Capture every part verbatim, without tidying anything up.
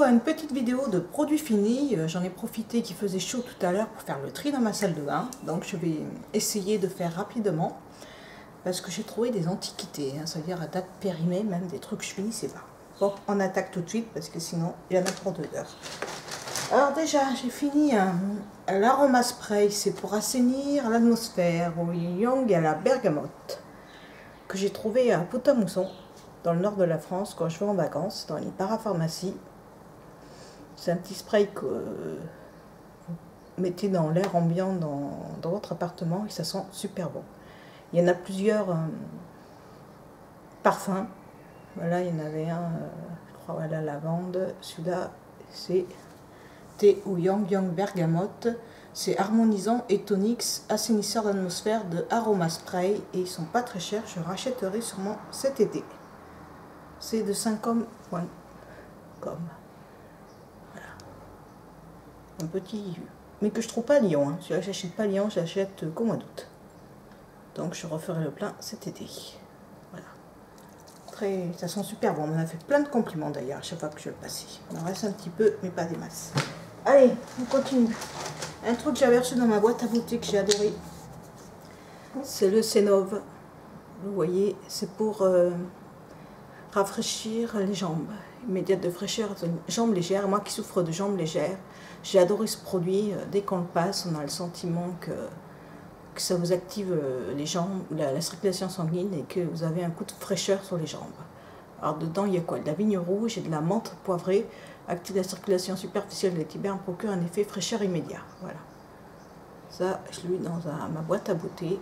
à une petite vidéo de produits finis. J'en ai profité qu'il faisait chaud tout à l'heure pour faire le tri dans ma salle de bain. Donc je vais essayer de faire rapidement parce que j'ai trouvé des antiquités, hein, c'est-à-dire à date périmée, même des trucs que je finissais pas. Bon, on attaque tout de suite parce que sinon il y en a pour deux heures. Alors déjà, j'ai fini un, un l'aroma spray, c'est pour assainir l'atmosphère au yang et à la bergamote, que j'ai trouvé à Pont-à-Mousson, dans le nord de la France, quand je vais en vacances, dans une parapharmacie. C'est un petit spray que euh, vous mettez dans l'air ambiant dans, dans votre appartement et ça sent super bon. Il y en a plusieurs euh, parfums. Voilà, il y en avait un, euh, je crois, voilà, lavande. Celui-là, c'est thé ou yang yang bergamote. C'est harmonisant et tonix, assainisseur d'atmosphère de Aroma Spray. Et ils sont pas très chers, je rachèterai sûrement cet été. C'est de cinq hommes point com. Voilà. Un petit, mais que je trouve pas à Lyon. Hein. Celui-là, j'achète pas à Lyon, j'achète qu'au mois d'août. Donc je referai le plein cet été. Voilà. Très, ça sent super bon. On m'a fait plein de compliments d'ailleurs à chaque fois que je le passais. Il en reste un petit peu, mais pas des masses. Allez, on continue. Un truc que j'avais reçu dans ma boîte à beauté que j'ai adoré. C'est le Cénove. Vous voyez, c'est pour euh, rafraîchir les jambes. Immédiate de fraîcheur, jambes légères. Moi qui souffre de jambes légères, j'ai adoré ce produit. Dès qu'on le passe, on a le sentiment que, que ça vous active les jambes, la, la circulation sanguine et que vous avez un coup de fraîcheur sur les jambes. Alors dedans, il y a quoi? De la vigne rouge et de la menthe poivrée. Active la circulation superficielle des tibias, procure un effet fraîcheur immédiat. Voilà. Ça, je l'ai eu dans un, ma boîte à beauté.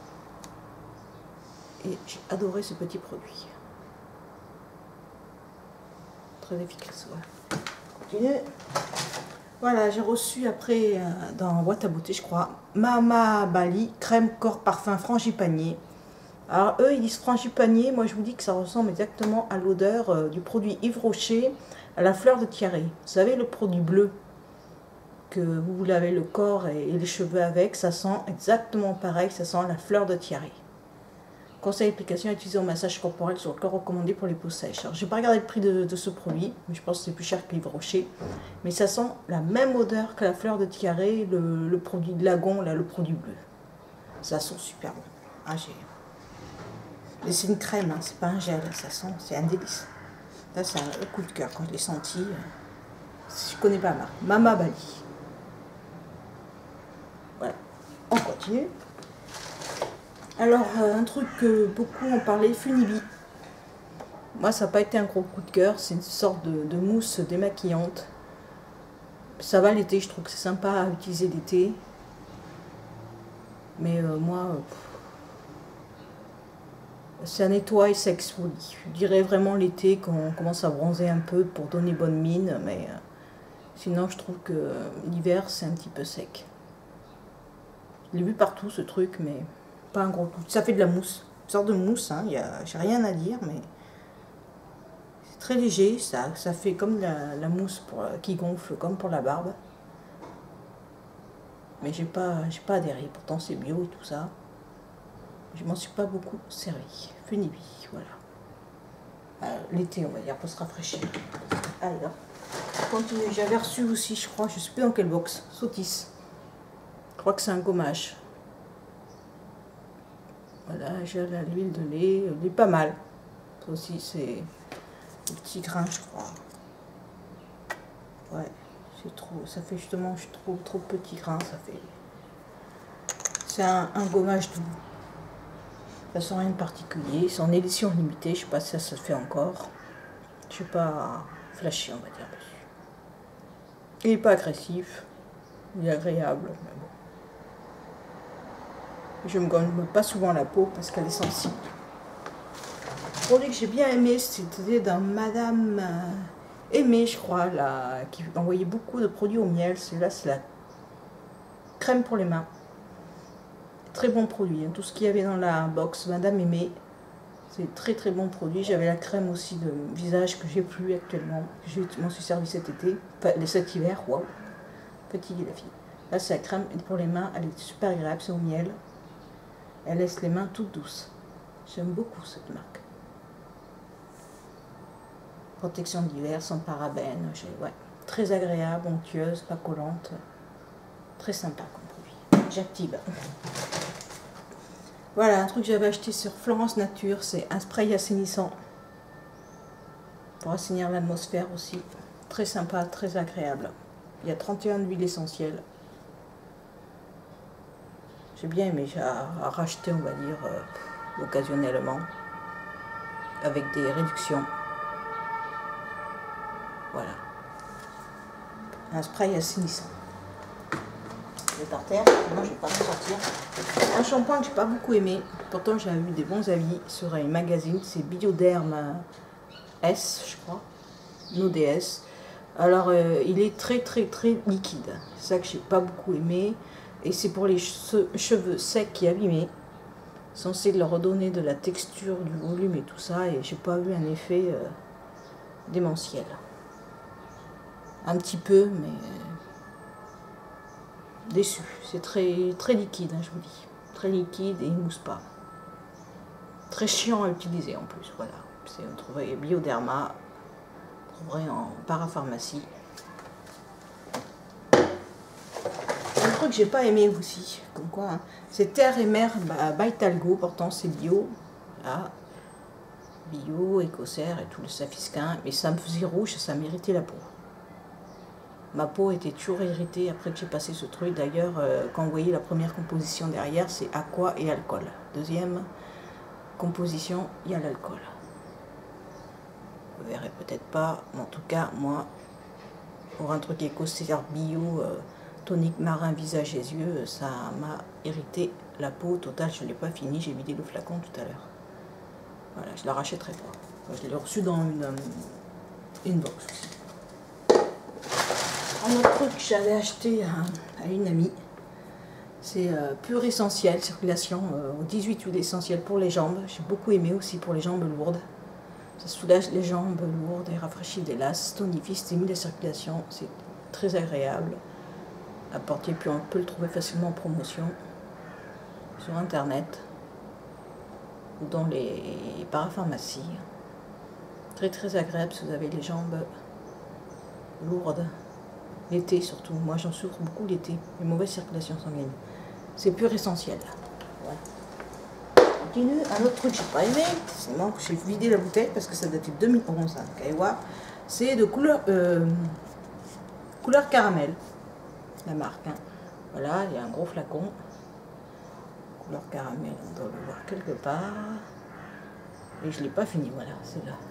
Et j'ai adoré ce petit produit. Très efficace. Voilà. Continue. Voilà, j'ai reçu après, euh, dans la boîte à beauté, je crois, Mama Bali, crème corps parfum frangipanier. Alors eux, ils disent frangipanier, moi je vous dis que ça ressemble exactement à l'odeur euh, du produit Yves Rocher, à la fleur de tiare. Vous savez, le produit bleu, que vous vous lavez le corps et, et les cheveux avec, ça sent exactement pareil, ça sent la fleur de tiare. Conseil d'application utilisé au massage corporel sur le corps, recommandé pour les peaux sèches. Alors, je n'ai pas regardé le prix de, de ce produit, mais je pense que c'est plus cher que Yves Rocher. Mais ça sent la même odeur que la fleur de tiare, le, le produit de Lagon, là, le produit bleu. Ça sent super bon. Ah, j'ai... Mais c'est une crème, hein, c'est pas un gel, ça sent, c'est un délice. Là, c'est un coup de cœur quand je l'ai senti. Je connais pas la marque. Mama Bali. Voilà, on continue. Alors, euh, un truc que beaucoup ont parlé, Funibi. Moi, ça n'a pas été un gros coup de cœur. C'est une sorte de, de mousse démaquillante. Ça va l'été, je trouve que c'est sympa à utiliser l'été. Mais euh, moi, euh, ça nettoie et ça exfolie. Je dirais vraiment l'été quand on commence à bronzer un peu pour donner bonne mine. Mais euh, sinon, je trouve que euh, l'hiver, c'est un petit peu sec. Je l'ai vu partout, ce truc, mais... pas un gros coup. Ça fait de la mousse. Une sorte de mousse, hein. J'ai rien à dire, mais c'est très léger. Ça, ça fait comme la, la mousse pour, qui gonfle, comme pour la barbe. Mais j'ai pas, j'ai pas adhéré. Pourtant, c'est bio et tout ça. Je m'en suis pas beaucoup servi. Funibi, voilà. Euh, L'été, on va dire, pour se rafraîchir. Alors, continue. J'avais reçu aussi, je crois, je sais plus dans quelle box, Sotis. Je crois que c'est un gommage. Voilà, j'ai l'huile de lait, elle est pas mal. Ça aussi, c'est des petits grains, je crois. Ouais, c'est trop, ça fait justement, je trouve trop petits grains, ça fait. C'est un, un gommage doux. Ça sent rien de particulier, c'est en édition limitée, je sais pas si ça se fait encore. Je sais pas flashy, on va dire dessus. Il n'est pas agressif, il est agréable, mais bon. Je ne me gomme pas souvent la peau parce qu'elle est sensible. Le produit que j'ai bien aimé, c'était d'un Madame Aimée, je crois, là, qui envoyait beaucoup de produits au miel. Celui-là, c'est la crème pour les mains. Très bon produit. Hein. Tout ce qu'il y avait dans la box Madame Aimée, c'est très très bon produit. J'avais la crème aussi de visage que j'ai plus actuellement. Je m'en suis servi cet été, enfin cet hiver. Waouh, fatiguée la fille. Là, c'est la crème pour les mains. Elle est super agréable, c'est au miel. Elle laisse les mains toutes douces. J'aime beaucoup cette marque. Protection d'hiver, sans parabènes. Ouais. Très agréable, onctueuse, pas collante. Très sympa comme produit. J'active. Voilà, un truc que j'avais acheté sur Florence Nature, c'est un spray assainissant. Pour assainir l'atmosphère aussi. Très sympa, très agréable. Il y a trente et un huiles essentielles. J'ai bien aimé, j'ai racheté, on va dire, euh, occasionnellement. Avec des réductions. Voilà. Un spray assainissant. Je vais par terre, sinon je ne vais pas m'en sortir. Un shampoing que j'ai pas beaucoup aimé. Pourtant j'avais eu des bons avis sur un magazine. C'est Bioderm S, je crois. No D S. Alors euh, il est très très très liquide. C'est ça que j'ai pas beaucoup aimé. Et c'est pour les cheveux secs et abîmés. Censé leur redonner de la texture, du volume et tout ça. Et j'ai pas eu un effet euh, démentiel. Un petit peu, mais euh, déçu. C'est très, très liquide, hein, je vous dis. Très liquide et il ne mousse pas. Très chiant à utiliser en plus. Voilà. Vous trouverez Bioderma. Vous trouverez en parapharmacie. Un truc que j'ai pas aimé aussi, comme quoi, hein, c'est Terre et Mer by Talgo. Pourtant c'est bio. Là. Bio, écossaire et tout le safisquin. Mais ça me faisait rouge, ça m'irritait la peau. Ma peau était toujours irritée après que j'ai passé ce truc. D'ailleurs, euh, quand vous voyez la première composition derrière, c'est aqua et alcool. Deuxième composition, il y a l'alcool. Vous verrez peut-être pas, mais en tout cas, moi, pour un truc écossaire bio, euh, tonique marin, visage et yeux, ça m'a irrité la peau. Au total, je ne l'ai pas fini, j'ai vidé le flacon tout à l'heure. Voilà, je la rachèterai pas. Je l'ai reçu dans une, une box aussi. Un autre truc que j'avais acheté à, à une amie, c'est euh, Pur Essentiel, circulation euh, dix-huit huiles essentielles pour les jambes. J'ai beaucoup aimé aussi pour les jambes lourdes. Ça soulage les jambes lourdes et rafraîchit des lasses, tonifie, stimule la circulation. C'est très agréable à porter, puis on peut le trouver facilement en promotion sur internet ou dans les parapharmacies. Très très agréable si vous avez les jambes lourdes. L'été surtout, moi j'en souffre beaucoup l'été, une mauvaise circulation sanguine. C'est Pur Essentiel. Ouais. Continue, un autre truc que j'ai pas aimé, c'est moi que j'ai vidé la bouteille parce que ça datait de deux mille onze, hein, allez voir. C'est de couleur, euh, couleur caramel, la marque. Hein. Voilà, il y a un gros flacon. Couleur caramel, on doit le voir quelque part. Et je l'ai pas fini, voilà, c'est là.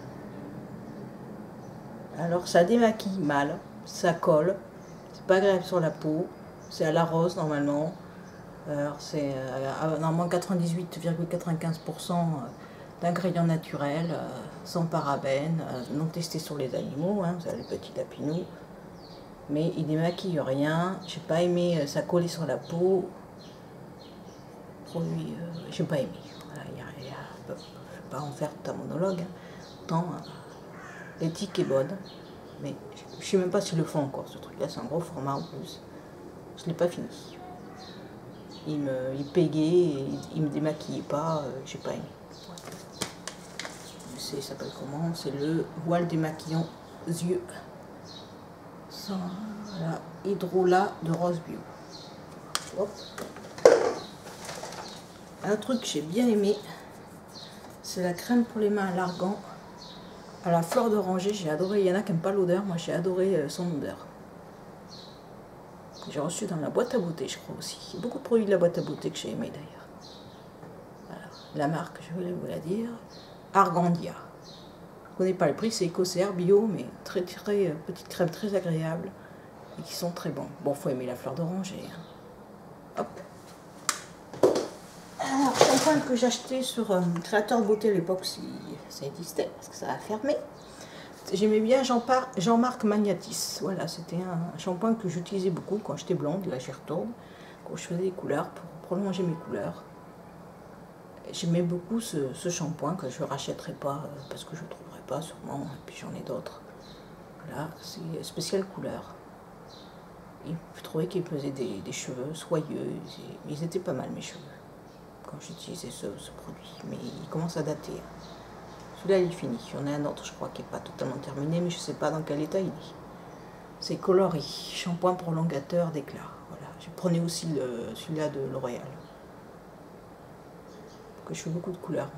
Alors ça démaquille mal, ça colle. C'est pas agréable sur la peau, c'est à la rose normalement. Alors c'est euh, normalement quatre-vingt-dix-huit virgule quatre-vingt-quinze pour cent d'ingrédients naturels, euh, sans parabènes, euh, non testés sur les animaux, hein, vous avez le petit lapinou. Mais il démaquille rien, j'ai pas aimé, euh, ça collait sur la peau. Produit, euh, j'ai pas aimé. Voilà, y a, y a, je vais pas en faire tout un monologue. Hein. Tant euh, l'éthique est bonne. Mais je ne sais même pas s'ils le font encore, ce truc-là, c'est un gros format en plus. Je ne l'ai pas fini. Il me il pégait, il me démaquillait pas, euh, j'ai pas aimé. Je sais, ça s'appelle comment? C'est le voile démaquillant yeux. Sans, voilà, Hydrolat de Rose Bio. Hop. Un truc que j'ai bien aimé, c'est la crème pour les mains à l'argan. À la fleur d'oranger, j'ai adoré. Il y en a qui n'aiment pas l'odeur, moi j'ai adoré son odeur. J'ai reçu dans la boîte à beauté, je crois aussi. Il y a beaucoup de produits de la boîte à beauté que j'ai aimé d'ailleurs. Voilà. La marque, je voulais vous la dire, Argandia. Je ne connais pas le prix, c'est écossaire, bio, mais très très euh, petite crème très agréable et qui sont très bons. Bon, faut aimer la fleur d'oranger. Hein. Hop. Alors, shampoing que j'ai acheté sur euh, Créateur de Beauté à l'époque, si ça existait, parce que ça a fermé. J'aimais bien Jean-Marc Magnatis. Voilà, c'était un shampoing que j'utilisais beaucoup quand j'étais blonde. Là, j'y retourne. Quand je faisais des couleurs, pour prolonger mes couleurs. J'aimais beaucoup ce, ce shampoing que je ne rachèterai pas parce que je ne trouverai pas sûrement. Et puis j'en ai d'autres. Voilà, c'est spécial couleur. Et je trouvais qu'il faisait des, des cheveux soyeux. Ils étaient pas mal mes cheveux quand j'utilisais ce, ce produit. Mais il commence à dater. Celui-là, il est fini. Il y en a un autre, je crois, qui n'est pas totalement terminé, mais je ne sais pas dans quel état il est. C'est Coloris, shampoing prolongateur d'éclat. Voilà. Je prenais aussi celui-là de L'Oréal. Que je fais beaucoup de couleurs.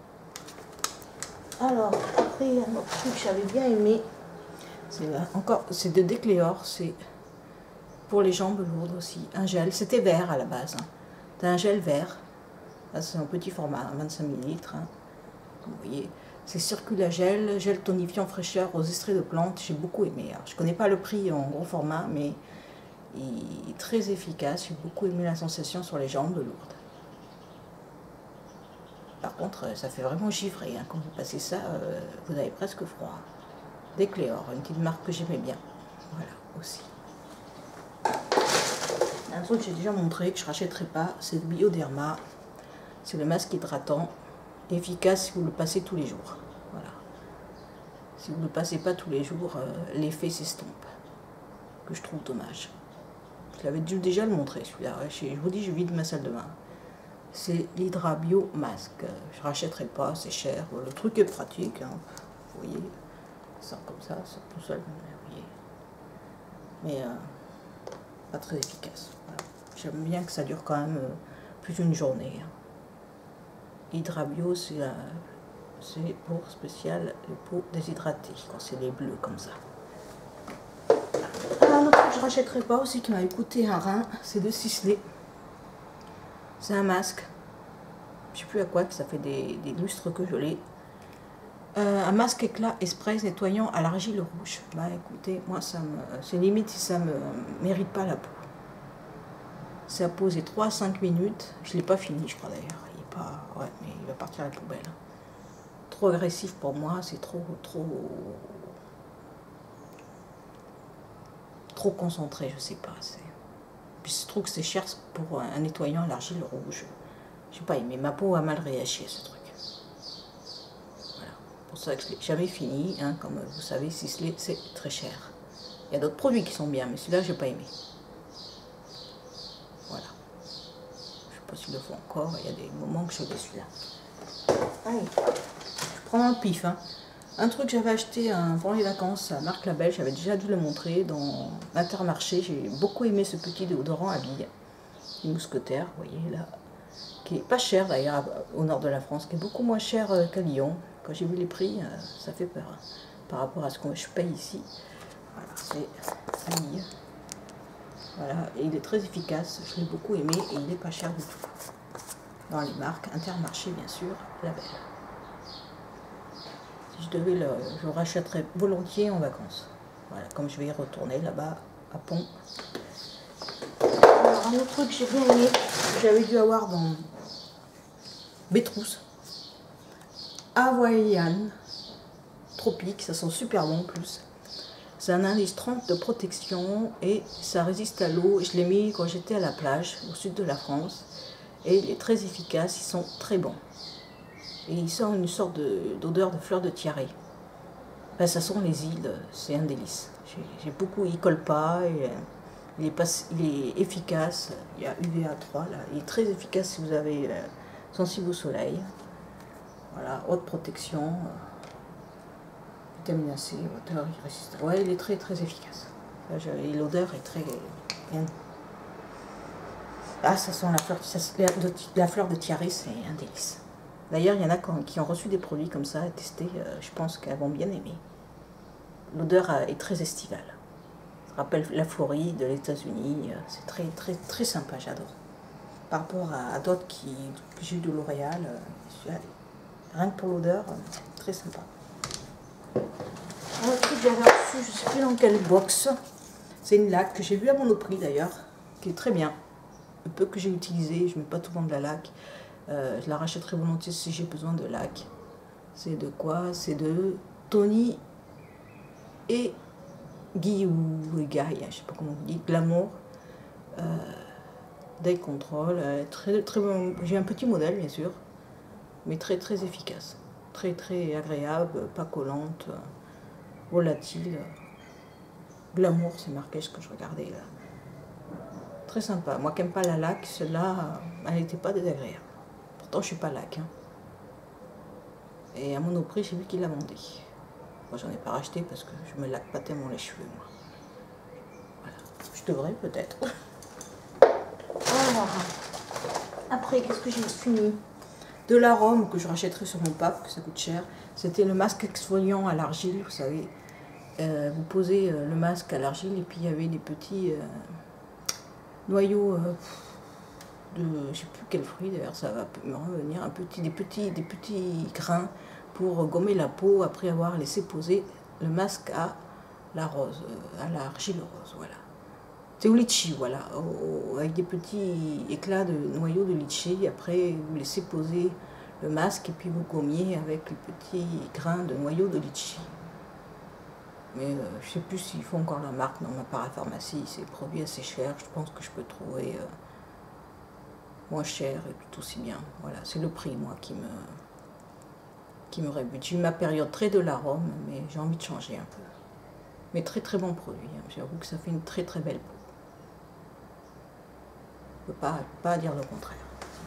Moi. Alors, après, un autre truc que j'avais bien aimé, c'est encore, c'est de Décléor, c'est pour les jambes lourdes aussi. Un gel, c'était vert à la base. Hein. C'est un gel vert. C'est un petit format, vingt-cinq millilitres. Hein. Comme vous voyez. C'est Circulagel, gel tonifiant fraîcheur aux extraits de plantes. J'ai beaucoup aimé. Alors, je ne connais pas le prix en gros format, mais il est très efficace. J'ai beaucoup aimé la sensation sur les jambes lourdes. Par contre, ça fait vraiment givrer. Hein. Quand vous passez ça, euh, vous avez presque froid. Décléor, une petite marque que j'aimais bien. Voilà, aussi. Un truc que j'ai déjà montré, que je ne rachèterai pas, c'est le Bioderma. C'est le masque hydratant. Efficace si vous le passez tous les jours. Voilà. Si vous ne le passez pas tous les jours, euh, l'effet s'estompe. Que je trouve dommage. Je l'avais dû déjà le montrer celui-là. Je vous dis, je vide ma salle de bain. C'est l'Hydra Bio Masque. Je ne rachèterai pas, c'est cher. Le truc est pratique. Hein. Vous voyez, ça sort comme ça, ça sort tout seul. Vous voyez. Mais euh, pas très efficace. Voilà. J'aime bien que ça dure quand même euh, plus d'une journée. Hein. Hydra Bio, c'est pour spécial les peaux déshydratées, quand c'est les bleus comme ça. Un autre que je ne rachèterai pas aussi, qui m'a coûté un rein, c'est de Sisley. C'est un masque. Je ne sais plus à quoi, que ça fait des, des lustres que je l'ai. Euh, un masque éclat express nettoyant à l'argile rouge. Bah écoutez, moi ça me. C'est limite si ça me mérite pas la peau. Ça pose trois à cinq minutes. Je ne l'ai pas fini, je crois d'ailleurs. Ouais, mais il va partir à la poubelle. Trop agressif pour moi, c'est trop, trop, trop concentré, je sais pas. Puis je trouve que c'est cher pour un nettoyant à l'argile rouge. Je sais pas, mais ma peau a mal réagi à ce truc. Voilà, pour ça que je l'ai jamais fini. Hein, comme vous savez, Sisley, c'est très cher. Il y a d'autres produits qui sont bien, mais celui-là, j'ai pas aimé. Voilà. Je sais pas s'ils le font encore, il y a des moments que je l'ai celui-là. Allez, je prends un pif. Hein. Un truc que j'avais acheté hein, pendant les vacances à Marc Label, j'avais déjà dû le montrer dans l'Intermarché. J'ai beaucoup aimé ce petit déodorant à billes, les mousquetaires, vous voyez là, qui est pas cher d'ailleurs au nord de la France, qui est beaucoup moins cher qu'à Lyon. Quand j'ai vu les prix, ça fait peur hein, par rapport à ce que je paye ici. Voilà, c'est à billes. Voilà, et il est très efficace, je l'ai beaucoup aimé et il n'est pas cher du tout. Dans les marques, Intermarché bien sûr, Label. Si je devais le, je le rachèterais volontiers en vacances. Voilà, comme je vais y retourner là-bas à Pont. Alors un autre truc que j'ai bien aimé, que j'avais dû avoir dans Bétrousse. Hawaïan Tropique, ça sent super bon en plus. C'est un indice trente de protection et ça résiste à l'eau. Je l'ai mis quand j'étais à la plage, au sud de la France. Et il est très efficace, ils sont très bons. Et il sort une sorte d'odeur de, de fleurs de tiaré. Ben, ça sent les îles, c'est un délice. J'ai beaucoup, il ne colle pas, et, il, est pas, il est efficace. Il y a U V A trois là, il est très efficace si vous avez euh, sensible au soleil. Voilà, haute protection. Vitamine C, odeur irrésistible. Ouais, il est très très efficace. L'odeur est très bien. Ah, ça sent la fleur, ça, de, la fleur de tiaré, c'est un délice. D'ailleurs, il y en a qui ont reçu des produits comme ça à tester. Euh, je pense qu'elles vont bien aimer. L'odeur est très estivale. Ça rappelle la Floride, les États-Unis. C'est très très très sympa, j'adore. Par rapport à, à d'autres qui que j'ai eu de L'Oréal, euh, rien que pour l'odeur, euh, très sympa. Un truc que j'avais reçu, je ne sais plus dans quelle box. C'est une laque que j'ai vue à Monoprix d'ailleurs, qui est très bien. Le peu que j'ai utilisé, je ne mets pas tout le temps de la laque. Euh, je la rachèterai volontiers si j'ai besoin de laque. C'est de quoi? C'est de Tony et Guy ou Guy, je ne sais pas comment on dit, Glamour. Euh, Day Control. Euh, très, très bon. J'ai un petit modèle bien sûr, mais très très efficace. Très très agréable, pas collante, euh, volatile. Glamour, c'est marqué ce que je regardais là. Très sympa. Moi qui n'aime pas la laque, celle-là, elle n'était pas désagréable. Pourtant, je ne suis pas laque. Hein. Et à Monoprix, j'ai vu qu'il la vendait. Moi, j'en ai pas racheté parce que je me laque pas tellement les cheveux, moi. Voilà. Je devrais peut-être. Alors, après, qu'est-ce que j'ai fini? De l'arôme que je rachèterai sur mon pape, que ça coûte cher. C'était le masque exfoliant à l'argile, vous savez. Euh, vous posez euh, le masque à l'argile et puis il y avait des petits euh, noyaux euh, de, je sais plus quel fruit d'ailleurs, ça va me revenir, un petit, des, petits, des petits grains pour gommer la peau après avoir laissé poser le masque à la rose, euh, à l'argile rose, voilà. C'est au litchi, voilà, au, avec des petits éclats de noyaux de litchi. Après, vous laissez poser le masque et puis vous gommiez avec les petits grains de noyaux de litchi. Mais euh, je ne sais plus s'il faut encore la marque dans ma parapharmacie. C'est un produit assez cher. Je pense que je peux trouver euh, moins cher et tout aussi bien. Voilà, c'est le prix, moi, qui me, qui me rébute. J'ai eu ma période très de l'arôme, mais j'ai envie de changer un peu. Mais très très bon produit. Hein. J'avoue que ça fait une très très belle peau. Je ne peux pas, pas dire le contraire.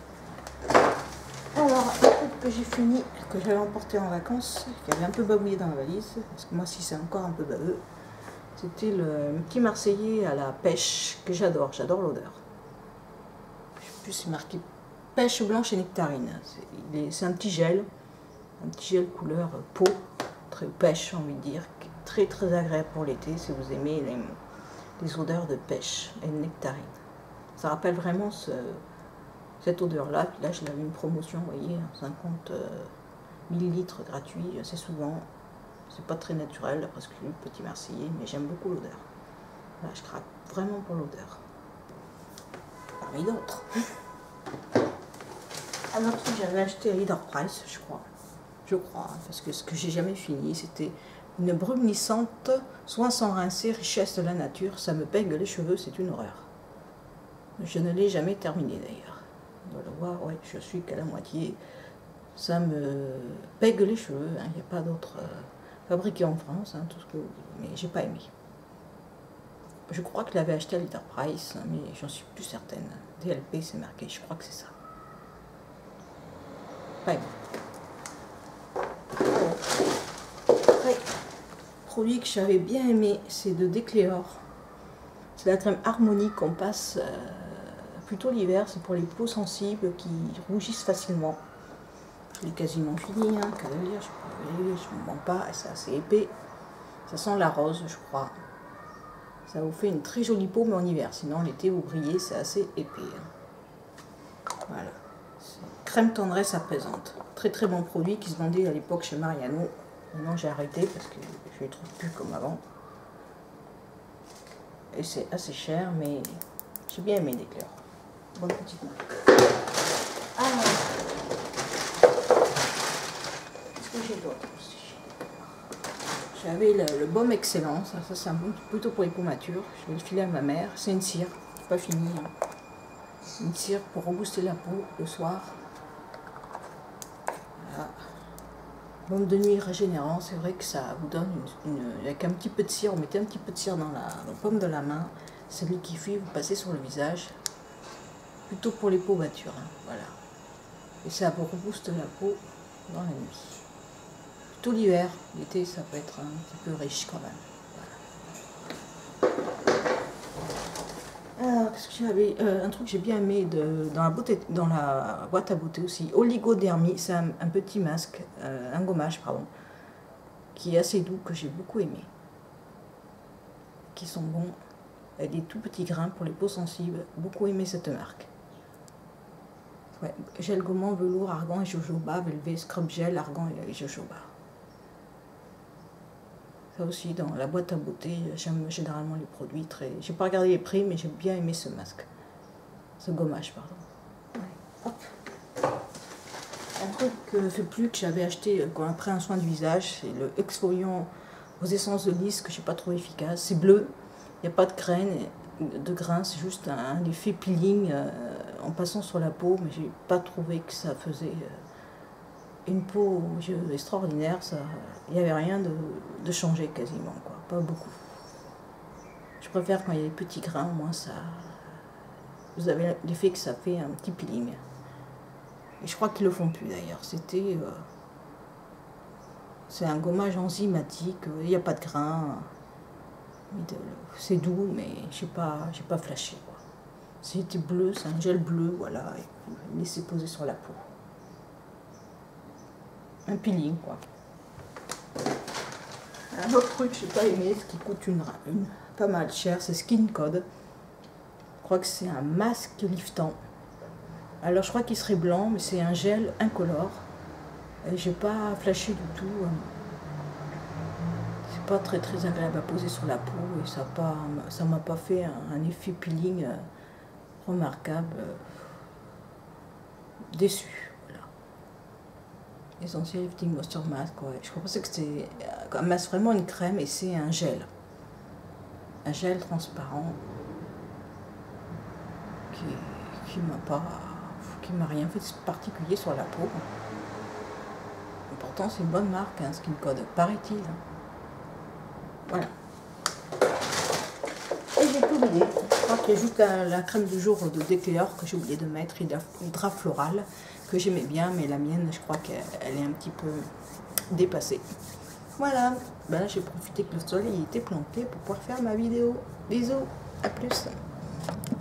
Alors, un truc que j'ai fini, que j'avais emporté en vacances, qui avait un peu babouillé dans la valise, parce que moi si c'est encore un peu baveux, c'était le, le petit Marseillais à la pêche, que j'adore, j'adore l'odeur. Je sais plus, c'est marqué pêche blanche et nectarine. C'est un petit gel, un petit gel couleur peau, très pêche, j'ai envie de dire, très très agréable pour l'été si vous aimez les, les odeurs de pêche et de nectarine. Ça rappelle vraiment ce, cette odeur-là. Là, je l'avais une promotion, vous voyez, cinquante millilitres gratuit, assez souvent. C'est pas très naturel, d'après ce que j'ai lu, le petit Marseillais, mais j'aime beaucoup l'odeur. Là, je craque vraiment pour l'odeur. Parmi d'autres. Un autre truc que j'avais acheté à Leader Price, je crois. Je crois, hein, parce que ce que j'ai jamais fini, c'était une bruminissante, soin sans rincer, richesse de la nature. Ça me pègue les cheveux, c'est une horreur. Je ne l'ai jamais terminé d'ailleurs. On doit le voir, ouais, je suis qu'à la moitié. Ça me pègue les cheveux, il hein, n'y a pas d'autre euh, fabriqué en France, hein, tout ce que, mais j'ai pas aimé. Je crois que je l'avais acheté à Leader Price, hein, mais j'en suis plus certaine. D L P, c'est marqué, je crois que c'est ça. Pas aimé. Après, produit que j'avais bien aimé, c'est de Décléor. C'est la crème Harmonie qu'on passe euh, plutôt l'hiver, c'est pour les peaux sensibles qui rougissent facilement. Je l'ai quasiment fini, hein, qu'à le lire, je ne me mens pas, c'est assez épais. Ça sent la rose, je crois. Ça vous fait une très jolie peau, mais en hiver. Sinon, l'été, vous brillez, c'est assez épais. Hein. Voilà. Crème tendresse apaisante. Très très bon produit qui se vendait à l'époque chez Mariano. Maintenant, j'ai arrêté parce que je ne les trouve plus comme avant. Et c'est assez cher, mais j'ai bien aimé Décléor. Bonne petite marque. Alors, qu'est-ce que j'ai d'autre aussi? J'avais le, le baume excellent, ça, ça c'est un bon plutôt pour les peaux matures. Je vais le filer à ma mère. C'est une cire, pas fini. Hein. Une cire pour rebooster la peau le soir. Voilà. Baume de nuit régénérant, c'est vrai que ça vous donne une, une, avec un petit peu de cire, vous mettez un petit peu de cire dans la, dans la paume de la main, celui qui fuit, vous passez sur le visage, plutôt pour les peaux matures, hein, voilà. Et ça vous rebooste la peau dans la nuit. Plutôt l'hiver, l'été ça peut être un petit peu riche quand même. Voilà. Alors, qu'est-ce que j'avais euh, un truc que j'ai bien aimé de, dans, la beauté, dans la boîte à beauté aussi, Oligodermie, c'est un, un petit masque, euh, un gommage, pardon, qui est assez doux, que j'ai beaucoup aimé. Qui sont bons, avec des tout petits grains pour les peaux sensibles, beaucoup aimé cette marque. Ouais, gel gommant, velours, argan et jojoba, Velvet, scrub gel, argan et jojoba. Ça aussi, dans la boîte à beauté, j'aime généralement les produits très... J'ai pas regardé les prix, mais j'ai bien aimé ce masque. Ce gommage, pardon. Ouais. Hop. Un truc que je ne fais plus, que j'avais acheté quand après un soin du visage, c'est le exfoliant aux essences de lys que je n'ai pas trouvé efficace. C'est bleu, il n'y a pas de graines, de grains, c'est juste un, un effet peeling euh, en passant sur la peau, mais j'ai pas trouvé que ça faisait... Euh, une peau extraordinaire, il n'y avait rien de, de changé quasiment, quoi, pas beaucoup. Je préfère quand il y a des petits grains, au moins ça, vous avez l'effet que ça fait un petit peeling. Et je crois qu'ils le font plus d'ailleurs, c'était, euh, C'est un gommage enzymatique, il n'y a pas de grain. C'est doux, mais je n'ai pas, j'ai pas flashé. C'était bleu, c'est un gel bleu, voilà, et laissez poser sur la peau. Un peeling, quoi. Un autre truc que je n'ai pas aimé, ce qui coûte une, une, pas mal cher, c'est Skin Code. Je crois que c'est un masque liftant. Alors je crois qu'il serait blanc, mais c'est un gel incolore. Et j'ai pas flashé du tout. C'est pas très très agréable à poser sur la peau et ça pas, ça m'a pas fait un, un effet peeling remarquable. Déçu, voilà. Essentiel Lifting Moisture Mask, ouais. Je pensais que c'était un masque, vraiment une crème, et c'est un gel. Un gel transparent qui, qui m'a pas, qui m'a rien fait de particulier sur la peau. Et pourtant c'est une bonne marque, hein, Skin Code, paraît-il. Voilà. Et j'ai tout oublié. Je crois qu'il y a juste la, la crème du jour de Decléor que j'ai oublié de mettre, Hydra Floral, que j'aimais bien, mais la mienne, je crois qu'elle est un petit peu dépassée. Voilà, ben là j'ai profité que le soleil était planté pour pouvoir faire ma vidéo. Bisous, à plus.